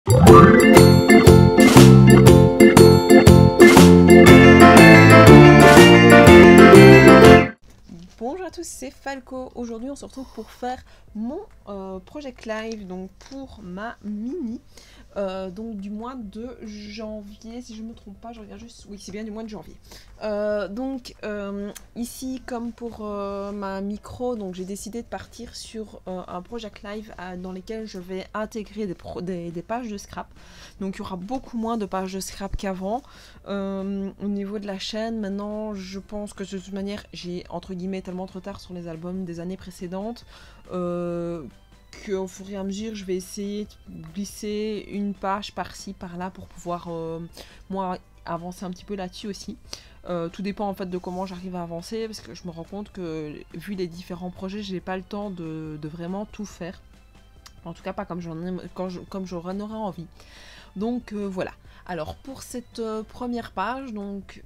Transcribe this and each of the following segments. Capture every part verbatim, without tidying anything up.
Bonjour à tous, c'est Falco. Aujourd'hui on se retrouve pour faire mon euh, project live donc pour ma mini euh, donc du mois de janvier, si je me trompe pas, je regarde juste, oui c'est bien du mois de janvier. Euh, donc euh, ici comme pour euh, ma micro, donc j'ai décidé de partir sur euh, un project live euh, dans lequel je vais intégrer des, pro des, des pages de scrap. Donc il y aura beaucoup moins de pages de scrap qu'avant. Euh, au niveau de la chaîne, maintenant je pense que de toute manière j'ai entre guillemets tellement de retard sur les albums des années précédentes euh, qu'au fur et à mesure je vais essayer de glisser une page par-ci par-là pour pouvoir euh, moi avancer un petit peu là-dessus aussi. Euh, tout dépend en fait de comment j'arrive à avancer, parce que je me rends compte que vu les différents projets j'ai pas le temps de, de vraiment tout faire, en tout cas pas comme j'en ai, quand je, comme j'en aurais envie. Donc euh, voilà. Alors pour cette euh, première page, donc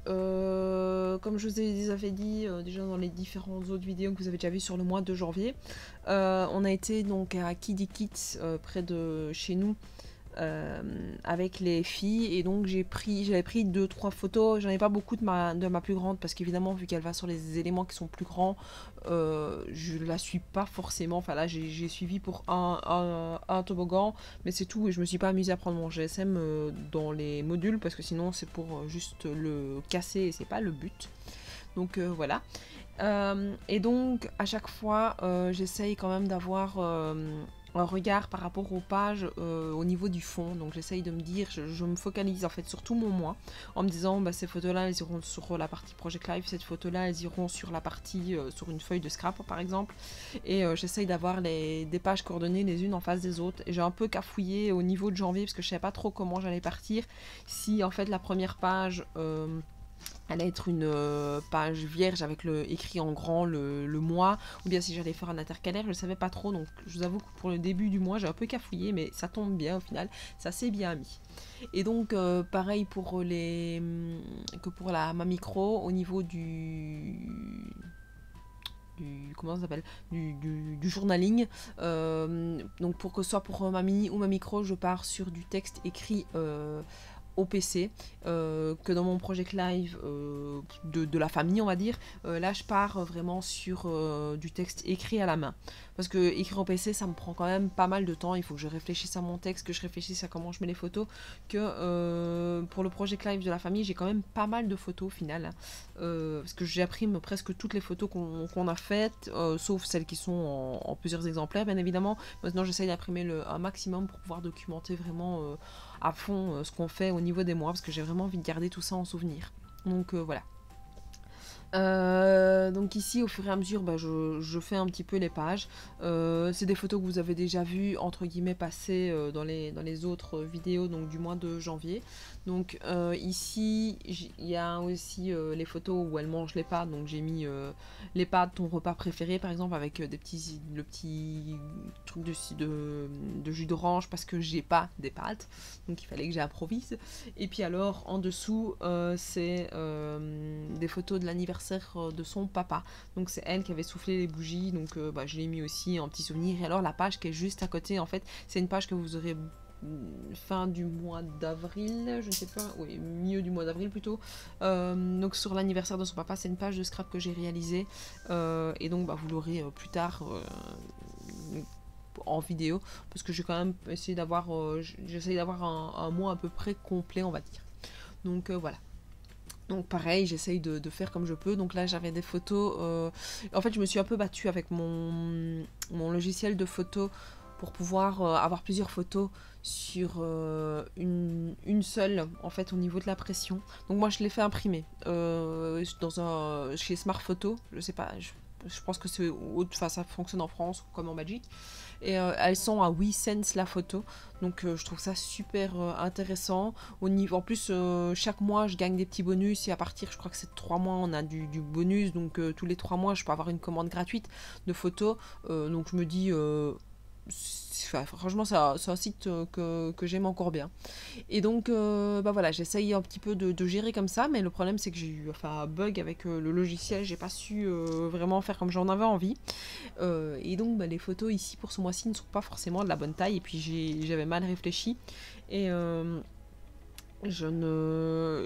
euh, comme je vous ai déjà dit euh, déjà dans les différentes autres vidéos que vous avez déjà vues sur le mois de janvier, euh, on a été donc à Kiddy Kids euh, près de chez nous euh, avec les filles, et donc j'ai pris j'avais pris deux trois photos. J'en ai pas beaucoup de ma, de ma plus grande parce qu'évidemment vu qu'elle va sur les éléments qui sont plus grands, euh, je la suis pas forcément. Enfin là j'ai suivi pour un, un, un toboggan mais c'est tout, et je me suis pas amusée à prendre mon G S M euh, dans les modules parce que sinon c'est pour euh, juste le casser et c'est pas le but. Donc euh, voilà. Euh, et donc à chaque fois euh, j'essaye quand même d'avoir euh, un regard par rapport aux pages euh, au niveau du fond. Donc j'essaye de me dire, je, je me focalise en fait sur tout mon moi en me disant bah, ces photos là elles iront sur la partie project live, cette photo là elles iront sur la partie euh, sur une feuille de scrap par exemple, et euh, j'essaye d'avoir les des pages coordonnées les unes en face des autres. Et j'ai un peu cafouillé au niveau de janvier parce que je savais pas trop comment j'allais partir, si en fait la première page euh, allait être une euh, page vierge avec le écrit en grand le, le mois, ou bien si j'allais faire un intercalaire, je ne savais pas trop. Donc je vous avoue que pour le début du mois j'ai un peu cafouillé, mais ça tombe bien au final, ça s'est bien mis. Et donc euh, pareil pour les que pour la ma micro au niveau du Du, comment ça s'appelle du, du, du journaling, euh, donc pour que ce soit pour ma mini ou ma micro, je pars sur du texte écrit euh, au P C, euh, que dans mon project live euh, de, de la famille on va dire, euh, là je pars vraiment sur euh, du texte écrit à la main, parce que écrire au P C ça me prend quand même pas mal de temps. Il faut que je réfléchisse à mon texte, que je réfléchisse à comment je mets les photos, que euh, pour le project live de la famille j'ai quand même pas mal de photos au final, euh, parce que j'imprime presque toutes les photos qu'on qu'on a faites, euh, sauf celles qui sont en, en plusieurs exemplaires bien évidemment. Maintenant j'essaye d'imprimer un maximum pour pouvoir documenter vraiment euh, à fond euh, ce qu'on fait au niveau des mois, parce que j'ai vraiment envie de garder tout ça en souvenir. Donc euh, voilà. Euh, donc ici au fur et à mesure bah, je, je fais un petit peu les pages, euh, c'est des photos que vous avez déjà vues entre guillemets passer euh, dans, les, dans les autres vidéos donc du mois de janvier. Donc euh, ici il y a aussi euh, les photos où elle mange les pâtes, donc j'ai mis euh, les pâtes, ton repas préféré par exemple, avec euh, des petits, le petit truc de, de, de jus d'orange parce que j'ai pas des pâtes, donc il fallait que j'improvise. Et puis alors en dessous euh, c'est euh, des photos de l'anniversaire de son papa, donc c'est elle qui avait soufflé les bougies, donc euh, bah, je l'ai mis aussi en petit souvenir. Et alors la page qui est juste à côté, en fait c'est une page que vous aurez fin du mois d'avril, je ne sais pas, oui, milieu du mois d'avril plutôt, euh, donc sur l'anniversaire de son papa. C'est une page de scrap que j'ai réalisée, euh, et donc bah, vous l'aurez euh, plus tard euh, en vidéo, parce que j'ai quand même essayé d'avoir euh, j'essaye d'avoir un, un mois à peu près complet on va dire. Donc euh, voilà. Donc pareil, j'essaye de, de faire comme je peux. Donc là j'avais des photos, euh... en fait je me suis un peu battue avec mon, mon logiciel de photos pour pouvoir euh, avoir plusieurs photos sur euh, une, une seule en fait au niveau de la pression. Donc moi je l'ai fait imprimer euh, dans un, chez Smart Photo, je sais pas, je, je pense que c'est, enfin ça fonctionne en France comme en Belgique. Et euh, elles sont à huit cents la photo, donc euh, je trouve ça super euh, intéressant. Au niveau, en plus euh, chaque mois je gagne des petits bonus, et à partir je crois que c'est trois mois on a du, du bonus, donc euh, tous les trois mois je peux avoir une commande gratuite de photos, euh, donc je me dis euh, enfin, franchement, c'est un, un site euh, que, que j'aime encore bien. Et donc, euh, bah voilà, j'essaye un petit peu de, de gérer comme ça, mais le problème c'est que j'ai eu enfin, un bug avec euh, le logiciel, j'ai pas su euh, vraiment faire comme j'en avais envie. Euh, et donc, bah, les photos ici pour ce mois-ci ne sont pas forcément de la bonne taille, et puis j'avais mal réfléchi. Et. Euh, Je ne.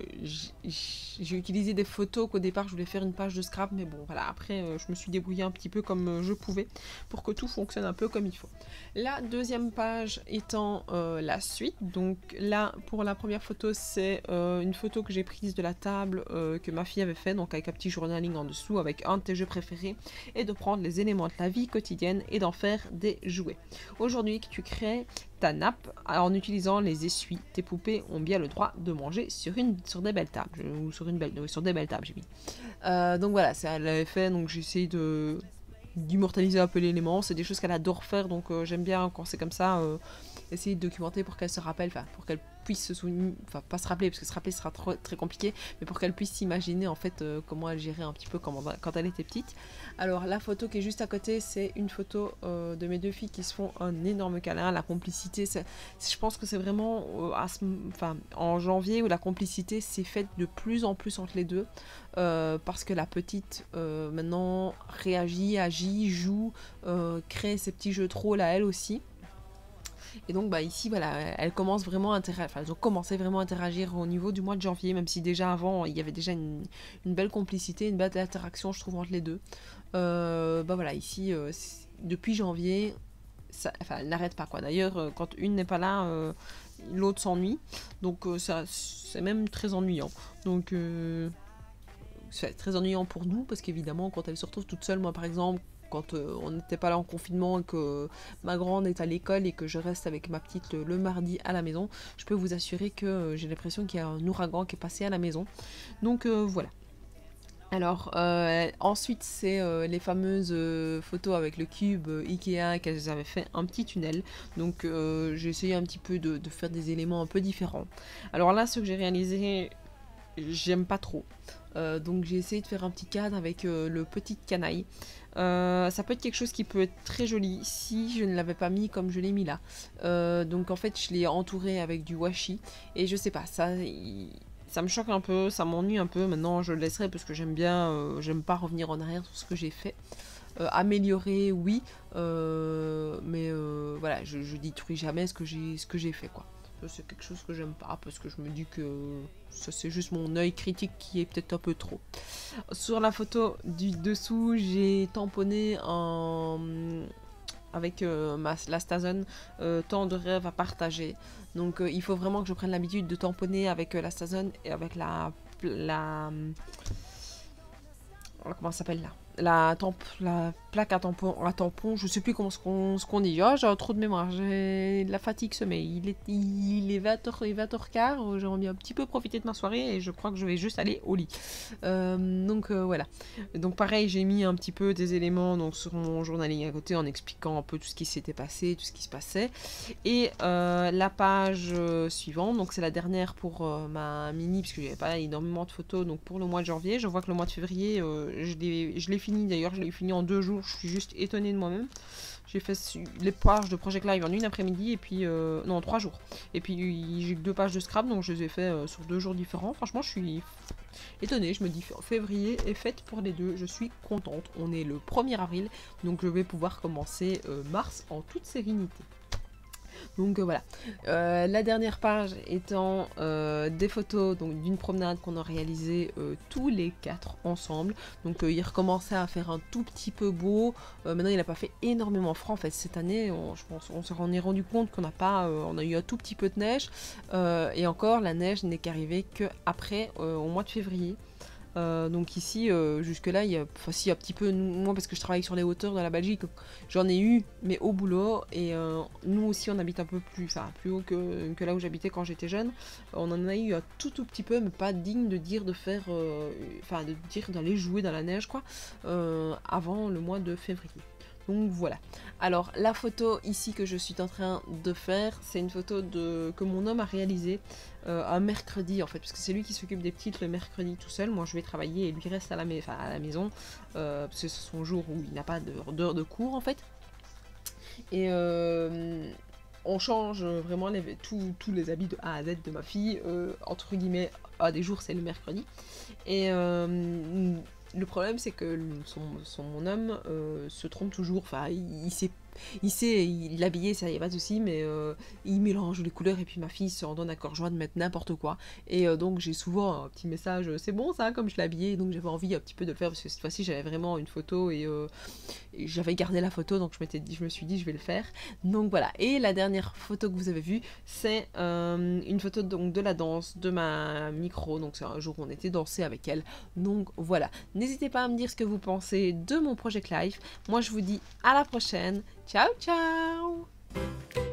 J'ai utilisé des photos qu'au départ je voulais faire une page de scrap, mais bon voilà, après euh, je me suis débrouillée un petit peu comme euh, je pouvais pour que tout fonctionne un peu comme il faut. La deuxième page étant euh, la suite, donc là pour la première photo c'est euh, une photo que j'ai prise de la table euh, que ma fille avait fait, donc avec un petit journaling en dessous avec un de tes jeux préférés, et de prendre les éléments de la vie quotidienne et d'en faire des jouets. Aujourd'hui tu crées ta nappe en utilisant les essuies. Tes poupées ont bien le droit de manger sur, une, sur des belles tables. Ou sur, une belle, sur des belles tables, j'ai mis. Euh, donc voilà, ça elle l'avait fait, donc j'ai essayé de d'immortaliser un peu l'élément. C'est des choses qu'elle adore faire, donc euh, j'aime bien quand c'est comme ça, euh, essayer de documenter pour qu'elle se rappelle, enfin pour qu'elle puisse se souvenir, enfin pas se rappeler, parce que se rappeler sera trop, très compliqué, mais pour qu'elle puisse s'imaginer en fait euh, comment elle gérait un petit peu comment, quand elle était petite. Alors la photo qui est juste à côté, c'est une photo euh, de mes deux filles qui se font un énorme câlin. La complicité, c'est, je pense que c'est vraiment euh, à ce, enfin, en janvier où la complicité s'est faite de plus en plus entre les deux, euh, parce que la petite euh, maintenant réagit, agit, joue, euh, crée ses petits jeux de rôle à elle aussi. Et donc bah ici voilà, elles commencent vraiment à interagir, enfin elles ont commencé vraiment à interagir au niveau du mois de janvier, même si déjà avant il y avait déjà une, une belle complicité, une belle interaction je trouve entre les deux. Euh, bah voilà, ici euh, depuis janvier, ça, enfin elle n'arrête pas quoi. D'ailleurs euh, quand une n'est pas là, euh, l'autre s'ennuie, donc euh, ça c'est même très ennuyant. Donc euh, c'est très ennuyant pour nous parce qu'évidemment quand elle se retrouve toute seule, moi par exemple, quand euh, on n'était pas là en confinement et que ma grande est à l'école et que je reste avec ma petite le, le mardi à la maison, je peux vous assurer que euh, j'ai l'impression qu'il y a un ouragan qui est passé à la maison. Donc euh, voilà. Alors euh, ensuite c'est euh, les fameuses euh, photos avec le cube euh, Ikea qu'elles avaient fait un petit tunnel. Donc euh, j'ai essayé un petit peu de, de faire des éléments un peu différents. Alors là ce que j'ai réalisé, j'aime pas trop. Euh, donc j'ai essayé de faire un petit cadre avec euh, le petit canaille. Euh, ça peut être quelque chose qui peut être très joli si je ne l'avais pas mis comme je l'ai mis là. Euh, donc en fait je l'ai entouré avec du washi et je sais pas, ça, il, ça me choque un peu, ça m'ennuie un peu. Maintenant je le laisserai parce que j'aime bien, euh, j'aime pas revenir en arrière sur ce que j'ai fait. Euh, améliorer oui, euh, mais euh, voilà, je, je détruis jamais ce que j'ai ce que j'ai fait quoi. C'est quelque chose que j'aime pas parce que je me dis que ça c'est juste mon œil critique qui est peut-être un peu trop. Sur la photo du dessous, j'ai tamponné en... avec euh, ma, la Stazen euh, tant de rêves à partager. Donc euh, il faut vraiment que je prenne l'habitude de tamponner avec euh, la Stazen et avec la... la comment ça s'appelle là, la, temp la plaque à tampon, à tampon, je sais plus comment ce qu'on qu dit. Oh, j'ai trop de mémoire, j'ai de la fatigue sommeil. Il est, il est vingt heures quinze, j'ai envie un petit peu profiter de ma soirée et je crois que je vais juste aller au lit. Euh, donc euh, voilà. Donc pareil, j'ai mis un petit peu des éléments donc, sur mon journaling à côté en expliquant un peu tout ce qui s'était passé, tout ce qui se passait. Et euh, la page euh, suivante, donc c'est la dernière pour euh, ma mini, puisque j'avais pas énormément de photos, donc pour le mois de janvier. Je vois que le mois de février, euh, je l'ai fini d'ailleurs, je l'ai fini en deux jours, je suis juste étonnée de moi-même. J'ai fait les pages de Project Live en une après-midi et puis euh, non, en trois jours. Et puis j'ai que deux pages de scrap, donc je les ai fait euh, sur deux jours différents. Franchement, je suis étonnée. Je me dis février est faite pour les deux. Je suis contente. On est le premier avril, donc je vais pouvoir commencer euh, mars en toute sérénité. Donc euh, voilà, euh, la dernière page étant euh, des photos d'une promenade qu'on a réalisée euh, tous les quatre ensemble. Donc euh, il recommençait à faire un tout petit peu beau. Euh, maintenant il n'a pas fait énormément froid en fait cette année. On, je pense on s'en est rendu compte qu'on n'a pas, euh, on a eu un tout petit peu de neige euh, et encore la neige n'est qu'arrivée qu'après euh, au mois de février. Euh, donc ici, euh, jusque là, il y a, enfin si un petit peu, moi parce que je travaille sur les hauteurs de la Belgique, j'en ai eu, mais au boulot, et euh, nous aussi on habite un peu plus, enfin plus haut que, que là où j'habitais quand j'étais jeune, on en a eu un tout tout petit peu, mais pas digne de dire de faire, enfin euh, de dire d'aller jouer dans la neige quoi, euh, avant le mois de février. Donc voilà. Alors la photo ici que je suis en train de faire, c'est une photo de, que mon homme a réalisée euh, un mercredi en fait, parce que c'est lui qui s'occupe des petites le mercredi tout seul. Moi je vais travailler et lui reste à la, enfin, à la maison, euh, parce que c'est son jour où il n'a pas d'heure de, de cours en fait. Et euh, on change vraiment les, tous les habits de A à Z de ma fille, euh, entre guillemets, à des jours c'est le mercredi. Et euh, le problème c'est que son, son mon homme euh, se trompe toujours, enfin il, il sait il sait il l'habiller, ça y a pas de souci, mais euh, il mélange les couleurs et puis ma fille se en donne à cœur joie de mettre n'importe quoi. Et euh, donc j'ai souvent un petit message, c'est bon ça comme je l'ai habillé, donc j'avais envie un petit peu de le faire parce que cette fois-ci j'avais vraiment une photo et, euh, et j'avais gardé la photo, donc je m'étais dit, je me suis dit je vais le faire. Donc voilà. Et la dernière photo que vous avez vue, c'est euh, une photo donc de la danse de ma micro, donc c'est un jour où on était dansé avec elle. Donc voilà. N'hésitez pas à me dire ce que vous pensez de mon Project Life. Moi je vous dis à la prochaine. Ciao ciao.